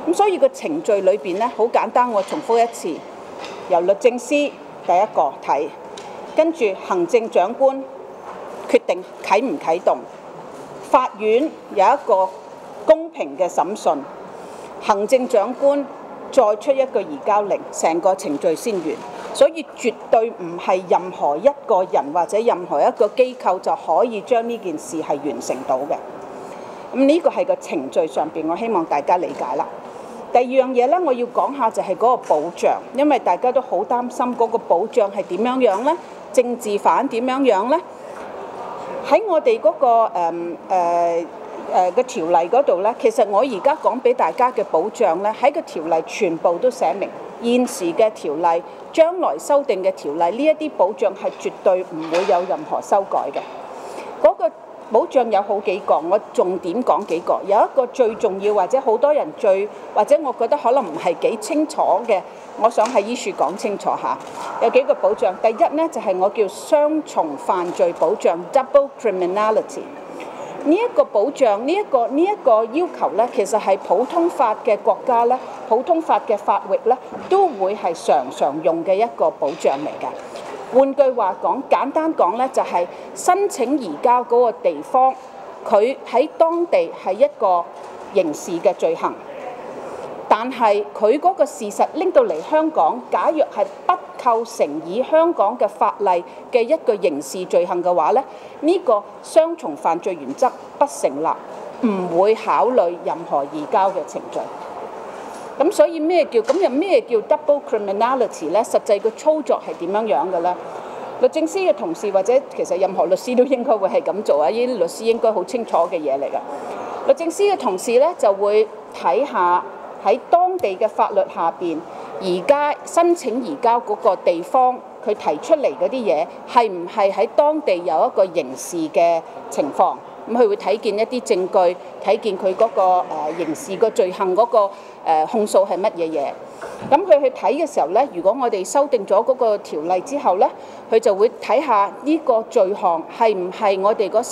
咁所以個程序裏邊咧好簡單，我重複一次，由律政司第一個睇，跟住行政長官決定啟唔啟動，法院有一個公平嘅審訊，行政長官再出一個移交令，成個程序先完。所以絕對唔係任何一個人或者任何一個機構就可以將呢件事係完成到嘅。咁呢個係個程序上邊，我希望大家理解啦。第二樣嘢咧，我要講下就係嗰個保障，因為大家都好擔心嗰個保障係點樣樣咧，政治犯點樣樣咧？喺我哋嗰個嘅條例嗰度咧，其實我而家講俾大家嘅保障咧，喺個條例全部都寫明，現時嘅條例、將來修訂嘅條例，呢一啲保障係絕對唔會有任何修改嘅。嗰個保障有好幾個，我重點講幾個。有一個最重要，或者好多人或者我覺得可能唔係幾清楚嘅，我想喺呢處講清楚下。有幾個保障，第一呢，就係我叫雙重犯罪保障 （double criminality）。呢一個保障，呢一個要求咧，其實係普通法嘅國家咧，普通法嘅法域咧，都會係常用嘅一個保障嚟㗎。換句話講，簡單講咧，就係申請移交嗰個地方，佢喺當地係一個刑事嘅罪行，但係佢嗰個事實拎到嚟香港，假若係不構成以香港嘅法例嘅一個刑事罪行嘅話咧，呢個雙重犯罪原則不成立，唔會考慮任何移交嘅程序。咁所以有咩叫 double criminality 咧？實際個操作係點樣樣嘅咧？律政司嘅同事或者其實任何律師都應該會係咁做啊！呢啲律師應該好清楚嘅嘢嚟㗎。律政司嘅同事咧就會睇下喺當地嘅法律下邊，而家申請移交嗰個地方，佢提出嚟嗰啲嘢係唔係喺當地有一個刑事嘅情況？咁佢會睇見一啲證據，睇見佢嗰個刑事個罪行嗰個控訴係乜嘢嘢。咁佢去睇嘅時候咧，如果我哋修訂咗嗰個條例之後咧，佢就會睇下呢個罪行係唔係我哋嗰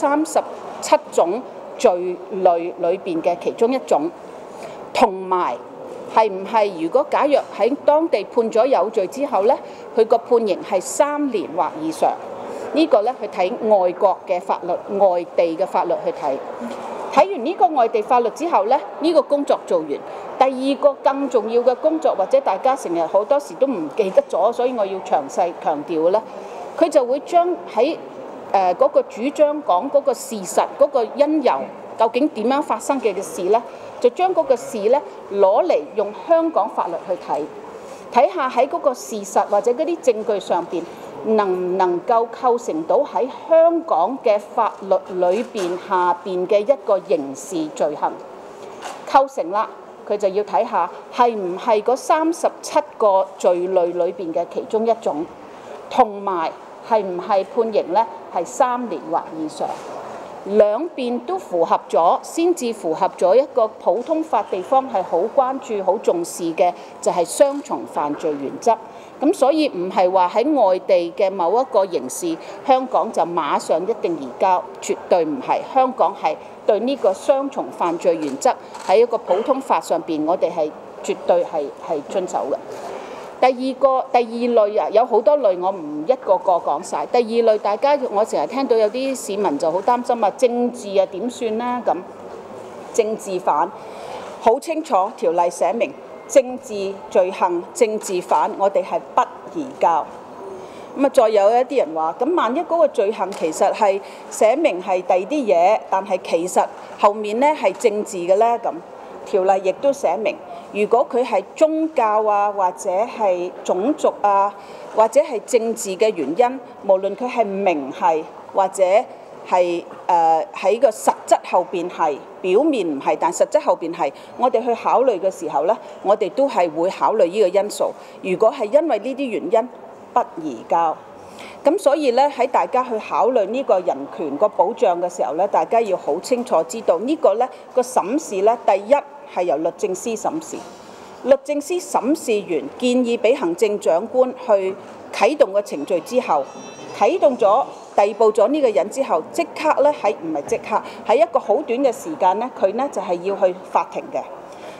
37種罪類裏邊嘅其中一種，同埋係唔係如果假若喺當地判咗有罪之後咧，佢個判刑係3年或以上。呢個咧去睇外國嘅法律、外地嘅法律去睇。睇完呢個外地法律之後咧，呢個工作做完。第二個更重要嘅工作，或者大家成日好多時都唔記得咗，所以我要詳細強調嘅咧，佢就會將喺嗰個主張講嗰個事實、嗰個因由，究竟點樣發生嘅事咧，就將嗰個事咧攞嚟用香港法律去睇，睇下喺嗰個事實或者嗰啲證據上邊，能唔能夠構成到喺香港嘅法律裏邊下邊嘅一個刑事罪行？構成啦，佢就要睇下係唔係嗰37個罪類裏邊嘅其中一種，同埋係唔係判刑咧係3年或以上。兩邊都符合咗，先至符合咗一個普通法地方係好關注、好重視嘅，就係雙重犯罪原則。咁所以唔係話喺外地嘅某一個刑事，香港就馬上一定移交，絕對唔係。香港係對呢個雙重犯罪原則喺一個普通法上邊，我哋係絕對係遵守嘅。第二類啊，有好多類，我唔一個個講晒。第二類，大家我成日聽到有啲市民就好擔心啊，政治啊點算呢？咁政治犯好清楚，條例寫明政治罪行、政治犯，我哋係不移交。咁啊，再有一啲人話，咁萬一嗰個罪行其實係寫明係第二啲嘢，但係其實後面呢係政治嘅呢？咁條例亦都寫明，如果佢係宗教啊，或者係種族啊，或者係政治嘅原因，無論佢係明係或者係喺個實質後邊係表面唔係，但實質後邊係，我哋去考慮嘅時候呢，我哋都係會考慮呢個因素。如果係因為呢啲原因不移交，咁所以咧喺大家去考慮呢個人權個保障嘅時候咧，大家要好清楚知道呢個咧個審視咧，第一係由律政司審視，律政司審視完建議俾行政長官去啟動個程序之後，啟動咗逮捕咗呢個人之後，即刻咧唔係即刻，喺一個好短嘅時間咧，佢咧就係要去法庭嘅。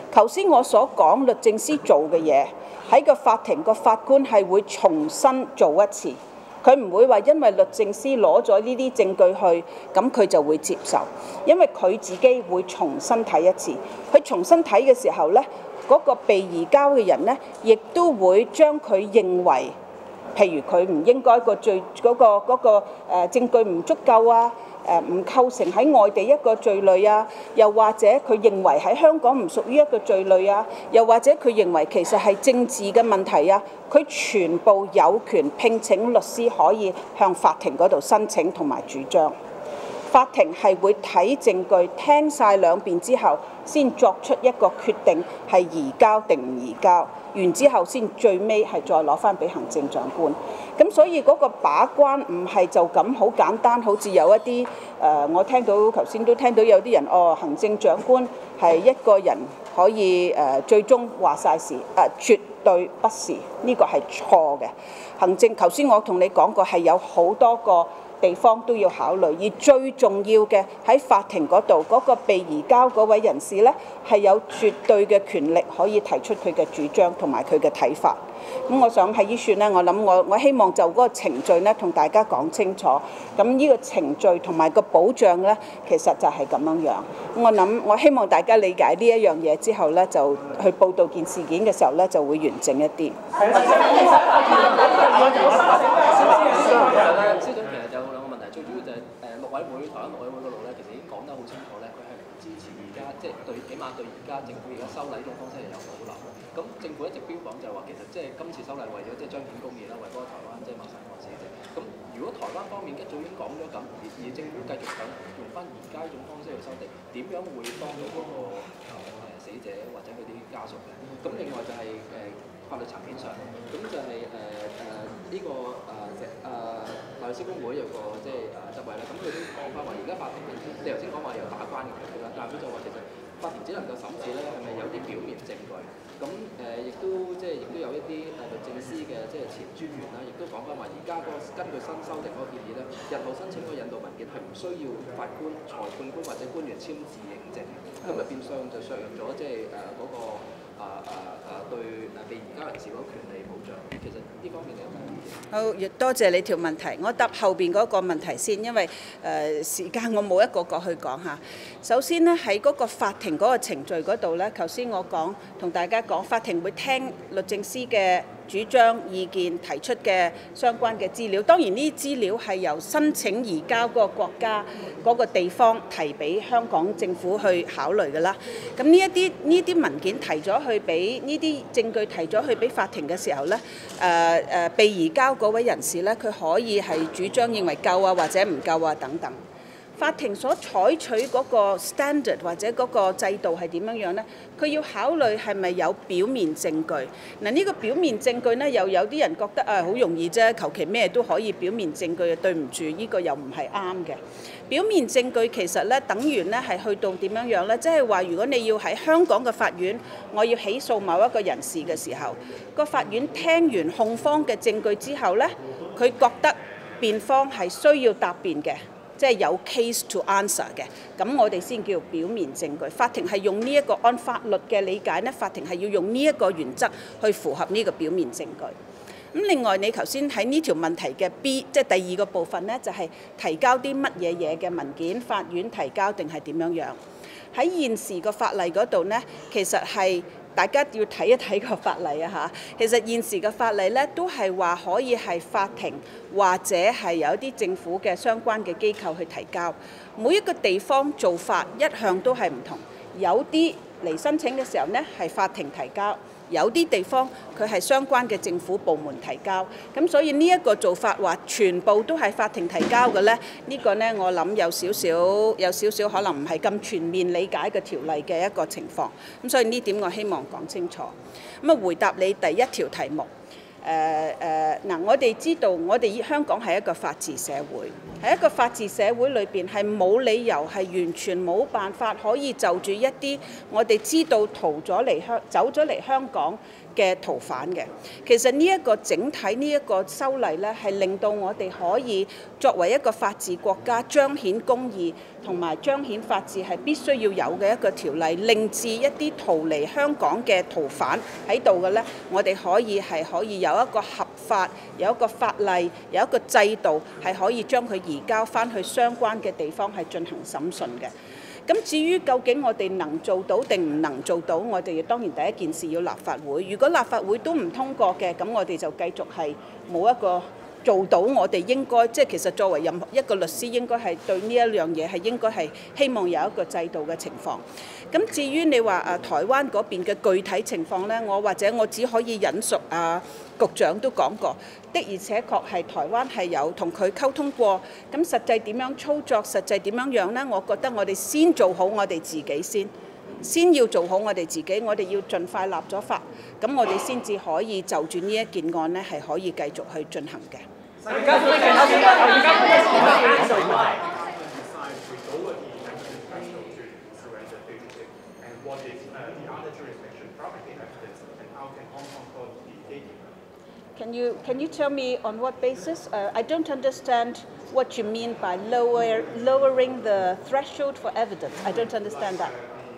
頭先我所講律政司做嘅嘢，喺個法庭個法官係會重新做一次，佢唔會話因為律政司攞咗呢啲證據去，咁佢就會接受，因為佢自己會重新睇一次。佢重新睇嘅時候呢，嗰個被移交嘅人呢，亦都會將佢認為，譬如佢唔應該個罪嗰個證據唔足夠啊，唔構成喺外地一個罪類啊，又或者佢認為喺香港唔屬於一個罪類啊，又或者佢認為其實係政治嘅問題啊，佢全部有權聘請律師可以向法庭嗰度申請同埋主張。法庭係會睇證據，聽晒兩邊之後，先作出一個決定，係移交定唔移交。完之後先最尾係再攞翻俾行政長官。咁所以嗰個把關唔係就咁好簡單，好似有一啲我聽到頭先都聽到有啲人行政長官係一個人可以最終話晒事，絕對不是，呢個係錯嘅。行政頭先我同你講過係有好多個地方都要考慮，而最重要嘅喺法庭嗰度嗰個被移交嗰位人士呢，係有絕對嘅權力可以提出佢嘅主張同埋佢嘅睇法。咁我想喺呢處呢，我希望就嗰個程序呢同大家講清楚。咁呢個程序同埋個保障呢，其實就係咁樣樣。我希望大家理解呢一樣嘢之後呢，就去報導件事件嘅時候呢，就會完整一啲。 最主要就係陸委會台灣陸委會嗰度咧，其實已經講得好清楚咧，佢係唔支持而家即係對，起碼對而家政府而家修例呢種方式係有保留。咁政府一直標榜就係話，其實即係今次修例為咗即係彰顯公義啦，為嗰個台灣即係謀殺案死者。咁如果台灣方面一早已經講咗咁，而政府繼續想用翻而家呢種方式去修訂，點樣會幫到嗰個死者或者佢啲家屬嘅？咁另外就係法律層面上，咁就係呢個律師公會有個即係執委啦，咁佢都講翻話，而家法庭你頭先講話有把關嘅權力啦，但係佢就話其實法庭只能夠審視咧係咪有啲表面證據，咁亦都有一啲律政司嘅即係前專員啦，亦都講翻話而家根據新修訂嗰個建議咧，日後申請嗰個引渡文件係唔需要法官、裁判官或者官員簽字認證，咁就變相就削弱咗即係嗰個對被移交人士嗰個權利保障。其實呢方面你有咩意見？ 好，亦多謝你條問題。我答後邊嗰個問題先，因為時間我冇一個個去講下。首先呢，喺嗰個法庭嗰個程序嗰度呢，頭先我同大家講，法庭會聽律政司嘅主張意見提出嘅相關嘅資料，當然呢啲資料係由申請移交嗰個國家嗰個地方提俾香港政府去考慮㗎啦。咁呢啲文件提咗去俾呢啲證據提咗去俾法庭嘅時候呢，被移交嗰位人士呢，佢可以係主張認為夠啊或者唔夠啊等等。法庭所採取嗰個 standard 或者嗰個制度係點樣樣呢？佢要考慮係咪有表面證據。嗱，呢個表面證據呢，又有啲人覺得好容易啫，求其咩都可以表面證據。對唔住，呢個又唔係啱嘅。表面證據其實呢，等於呢係去到點樣樣呢？即係話，如果你要喺香港嘅法院，我要起訴某一個人士嘅時候，個法院聽完控方嘅證據之後呢，佢覺得辯方係需要答辯嘅。即係有 case to answer 嘅，咁我哋先叫表面證據。法庭係用呢一個按法律嘅理解呢，法庭係要用呢一個原則去符合呢個表面證據。咁另外，你頭先喺呢條問題嘅 B， 即係第二個部分呢，就係提交啲乜嘢嘢嘅文件，法院提交定係點樣樣？喺現時個法例嗰度呢，其實係大家要睇一睇個法例啊嚇。其實現時嘅法例呢，都係話可以係法庭或者係有一啲政府嘅相關嘅機構去提交。每一個地方做法一向都係唔同，有啲嚟申請嘅時候呢，係法庭提交。有啲地方佢係相關嘅政府部門提交，咁所以呢一個做法話全部都係法庭提交嘅呢，呢個呢我諗有少少可能唔係咁全面理解嘅條例嘅一個情況，咁所以呢點我希望講清楚。咁回答你第一條題目。我哋知道我哋香港係一個法治社會，喺一個法治社會裏邊係冇理由係完全冇辦法可以就住一啲我哋知道走咗嚟香港嘅逃犯嘅。其實呢一個整體呢一個修例呢，係令到我哋可以作為一個法治國家彰顯公義， 同埋彰顯法治係必須要有嘅一個條例，令至一啲逃離香港嘅逃犯喺度嘅呢，我哋可以有一個合法、有一個法例、有一個制度，係可以將佢移交翻去相關嘅地方係進行審訊嘅。咁至於究竟我哋能做到定唔能做到，我哋當然第一件事要立法會。如果立法會都唔通過嘅，咁我哋就繼續係冇一個做到我哋應該，即係其實作為任何一個律師應該係對呢一樣嘢係應該係希望有一個制度嘅情況。咁至於你話台灣嗰邊嘅具體情況呢，我只可以引述局長都講過，的而且確係台灣係有同佢溝通過。咁實際點樣操作，實際點樣呢？我覺得我哋先做好我哋自己先要做好我哋自己，我哋要盡快立咗法，咁我哋先至可以就住呢一件案呢係可以繼續去進行嘅。Can you tell me on what basis? I don't understand what you mean by lowering the threshold for evidence. I don't understand that.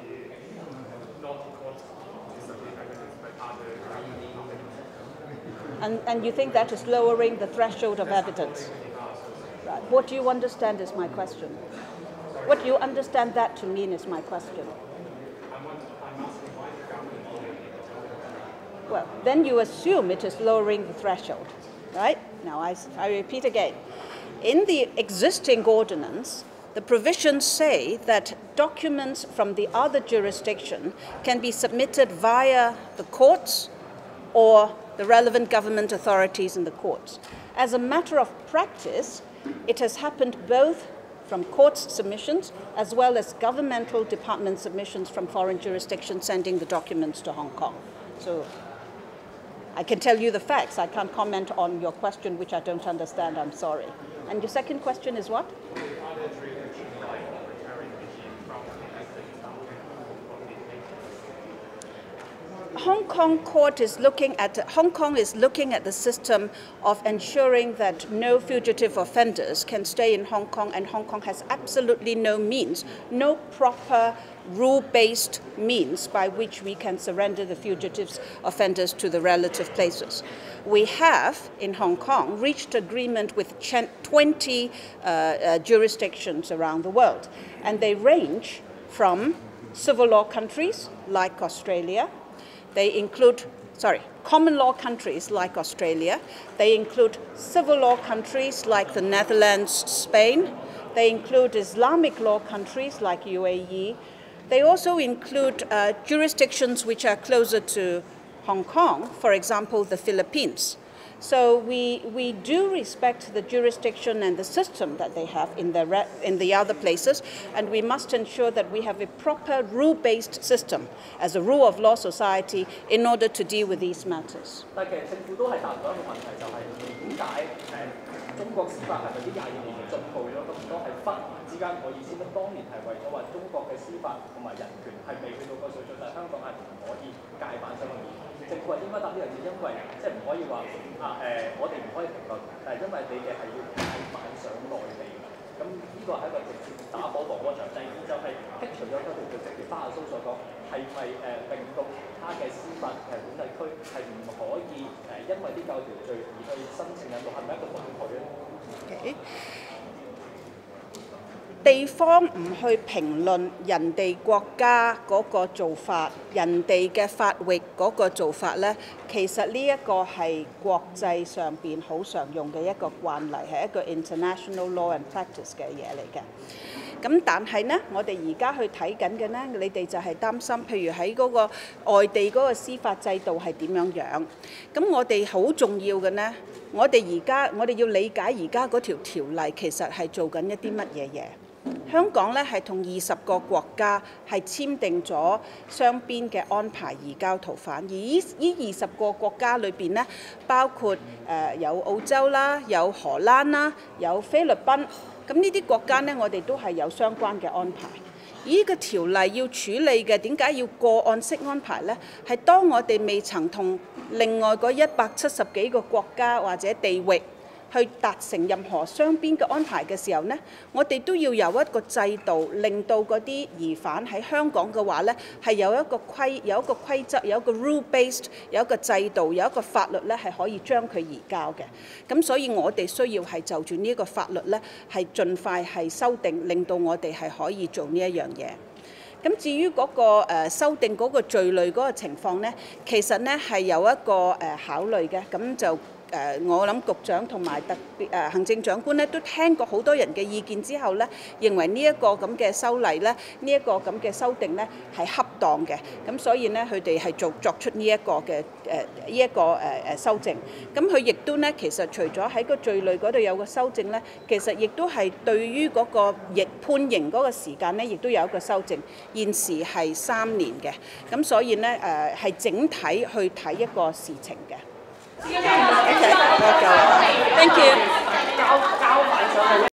And you think that is lowering the threshold of evidence? Right. What do you understand is my question. What do you understand that to mean is my question? Well, then you assume it is lowering the threshold, right? Now I repeat again. In the existing ordinance, the provisions say that documents from the other jurisdiction can be submitted via the courts or the relevant government authorities in the courts. As a matter of practice, it has happened both from courts submissions as well as governmental department submissions from foreign jurisdictions sending the documents to Hong Kong. So I can tell you the facts. I can't comment on your question, which I don't understand. I'm sorry. And your second question is what? Hong Kong is looking at the system of ensuring that no fugitive offenders can stay in Hong Kong, and Hong Kong has absolutely no means, no proper rule-based means by which we can surrender the fugitive offenders to the relative places. We have, in Hong Kong, reached agreement with 20 jurisdictions around the world, and they range from civil law countries like Australia. They include, common law countries like Australia. They include civil law countries like the Netherlands, Spain. They include Islamic law countries like UAE. They also include jurisdictions which are closer to Hong Kong, for example, the Philippines. So we do respect the jurisdiction and the system that they have in the other places, and we must ensure that we have a proper rule-based system as a rule of law society in order to deal with these matters. 但其實政府都係答到一個問題，就係點解中國司法係咪啲22年進步咗咁多，係忽然之間我意思乜？當年係為咗話中國嘅司法同埋人權係未去到個水準，但係香港係唔可以界板相去面。政府係點解答呢樣嘢？因為即係唔可以話我哋唔可以評論，但係因為你哋係要界板上內地嘅，咁呢個係一個直接打火防火牆。第二就係剔除咗嗰條叫直接巴亞蘇所講，係咪令到其他嘅司法管轄區係唔可以因為呢9條罪而去申請引渡，係咪一個誤區咧？ Okay. 地方唔去評論人哋國家嗰個做法，人哋嘅法域嗰個做法呢，其實呢一個係國際上邊好常用嘅一個慣例，係一個 international law and practice 嘅嘢嚟嘅。咁但係呢，我哋而家去睇緊嘅呢，你哋就係擔心，譬如喺嗰個外地嗰個司法制度係點樣樣。咁我哋好重要嘅呢，我哋要理解而家嗰條條例其實係做緊一啲乜嘢嘢。香港咧係同20個國家係簽訂咗雙邊嘅安排移交逃犯，而呢20個國家裏邊呢，包括有澳洲啦、有荷蘭啦、有菲律賓，咁呢啲國家呢，我哋都係有相關嘅安排。呢個條例要處理嘅點解要個案式安排呢？係當我哋未曾同另外嗰170幾個國家或者地域去達成任何雙邊嘅安排嘅時候呢，我哋都要有一個制度，令到嗰啲疑犯喺香港嘅話呢，係有一個規則，有一個 rule based， 有一個制度，有一個法律呢係可以將佢移交嘅。咁所以我哋需要係就住呢個法律呢，係盡快係修訂，令到我哋係可以做呢一樣嘢。咁至於嗰個修訂嗰個罪類嗰個情況呢，其實呢係有一個考慮嘅。咁就我諗局長同埋特別行政長官呢都聽過好多人嘅意見之後呢，認為呢一個咁嘅修例呢，呢一個咁嘅修訂呢係恰當嘅。咁所以呢，佢哋係作出呢一個嘅修正。咁佢亦都呢，其實除咗喺個罪類嗰度有個修正呢，其實亦都係對於嗰個判刑嗰個時間呢，亦都有一個修正。現時係3年嘅。咁所以呢，係整體去睇一個事情嘅。Okay, thank you.